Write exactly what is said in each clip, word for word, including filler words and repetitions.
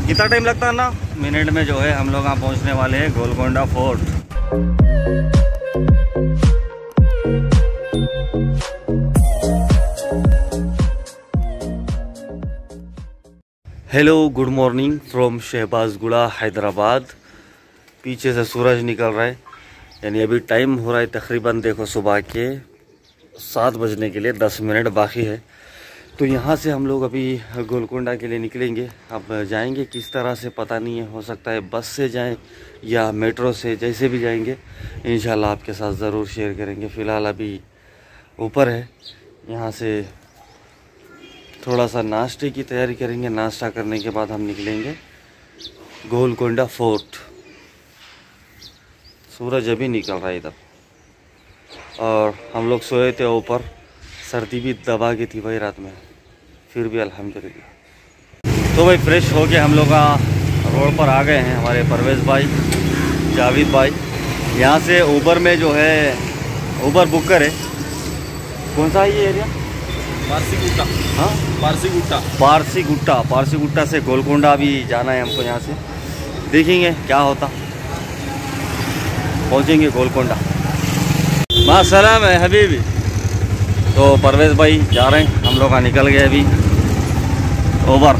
कितना टाइम लगता है ना, मिनट में जो है हम लोग यहाँ पहुँचने वाले हैं Golconda fort. Hello, good morning from Shahbazguda Hyderabad. पीछे से सूरज निकल रहा है, यानी अभी टाइम हो रहा है तकरीबन देखो सुबह के सात बजने के लिए दस मिनट बाकी है। तो यहाँ से हम लोग अभी गोलकोंडा के लिए निकलेंगे। अब जाएंगे किस तरह से पता नहीं है, हो सकता है बस से जाएं या मेट्रो से, जैसे भी जाएंगे इंशाल्लाह आपके साथ ज़रूर शेयर करेंगे। फ़िलहाल अभी ऊपर है, यहाँ से थोड़ा सा नाश्ते की तैयारी करेंगे। नाश्ता करने के बाद हम निकलेंगे गोलकोंडा फोर्ट। सूरज अभी निकल रहा है इधर और हम लोग सोए थे ऊपर, सर्दी भी दबा गई थी भाई रात में, फिर भी अल्हम्दुलिल्लाह। तो भाई फ्रेश हो के हम लोग रोड पर आ गए हैं। हमारे परवेज़ भाई, जावेद भाई यहाँ से ऊबर में जो है ऊबर बुक करे। कौन सा है ये एरिया? पारसी गुट्टा। हाँ, पारसी गुट्टा। पारसी गुट्टा। पारसी गुट्टा से गोलकोंडा भी जाना है हमको। यहाँ से देखेंगे क्या होता, पहुँचेंगे गोलकोंडा। मासलाम है हबीबी। तो परवेज़ भाई जा रहे हैं, हम लोग का निकल गए अभी ओवर।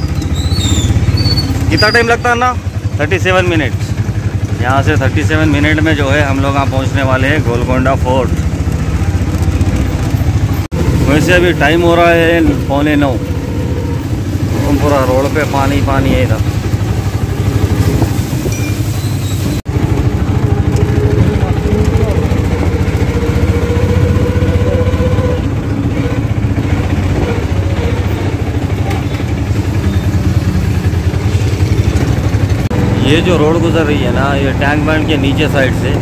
कितना टाइम लगता है ना, थर्टी सेवन मिनट। यहाँ से थर्टी सेवन मिनट में जो है हम लोग यहाँ पहुँचने वाले हैं गोलकोंडा फोर्ट। वैसे अभी टाइम हो रहा है पौने नौ। हम पूरा रोड पे पानी पानी है इधर। ये जो रोड गुजर रही है ना, ये टैंक बैंड के नीचे साइड से।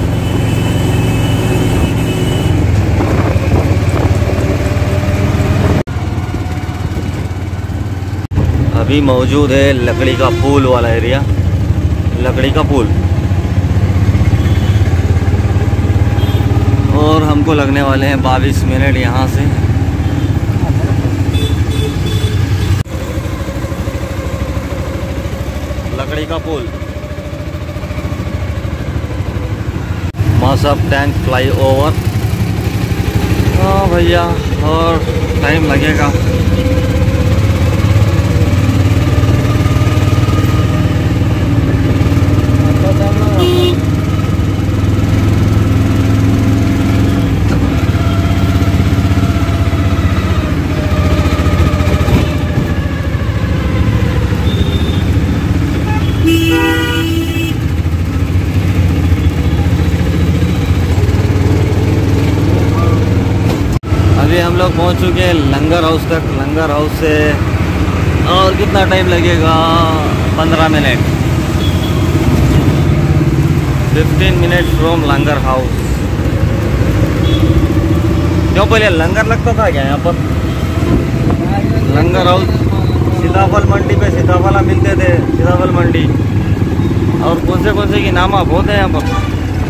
अभी मौजूद है लकड़ी का पुल वाला एरिया, लकड़ी का पुल। और हमको लगने वाले हैं बाईस मिनट यहाँ से। लकड़ी का पुल, मासब टैंक फ्लाई ओवर। हाँ भैया, और टाइम लगेगा। अभी हम लोग पहुंच चुके हैं लंगर हाउस तक। लंगर हाउस से और कितना टाइम लगेगा, पंद्रह minute, fifteen minute from Langar House. क्यों पहले लंगर लगता था क्या यहाँ पर? लंगर हाउस सीताफल मंडी पे सीताफला मिलते थे, सीताफल मंडी। और कौन से कौन से की नामा बहुत है यहाँ पर।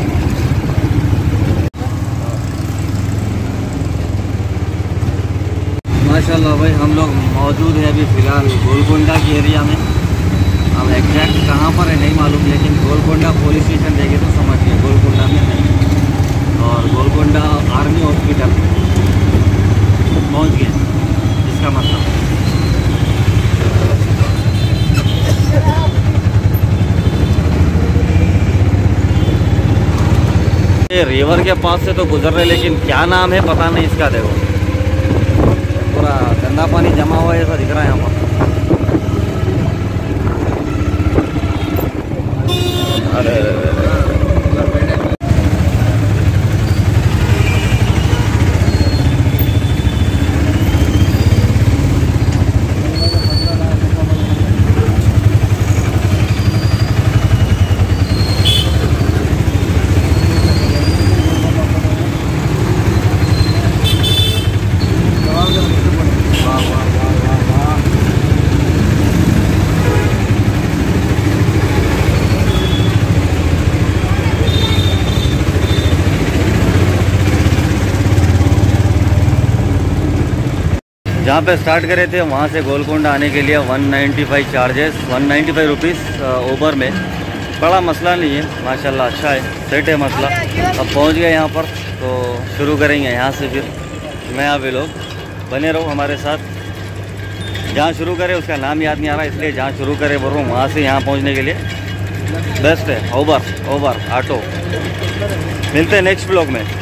माशाल्लाह भाई, हम लोग मौजूद हैं अभी फ़िलहाल गोलकोंडा की एरिया में। अब एग्जैक्ट कहाँ पर है नहीं मालूम, लेकिन गोलकोंडा पुलिस स्टेशन देखे तो समझिए गोलकोंडा में नहीं। और गोलकोंडा आर्मी हॉस्पिटल पहुँच गए, इसका मतलब। ये रिवर के पास से तो गुजर रहे, लेकिन क्या नाम है पता नहीं इसका। देखो पूरा गंदा पानी जमा हुआ है, ऐसा दिख रहा है यहाँ पर। अरे जहाँ पे स्टार्ट करे थे वहाँ से गोलकोंडा आने के लिए one ninety five charges, one ninety five rupees Uber में। बड़ा मसला नहीं है, माशाल्लाह अच्छा है, सेट है मसला। अब पहुँच गए यहाँ पर तो शुरू करेंगे यहाँ से। फिर मैं आप लोग बने रहो हमारे साथ। जहाँ शुरू करें उसका नाम याद नहीं आ रहा, इसलिए जहाँ शुरू करें बोल रहा हूँ, वहाँ से यहाँ पहुँचने के लिए बेस्ट है ओबर ओबर ऑटो। मिलते हैं नेक्स्ट ब्लॉग में।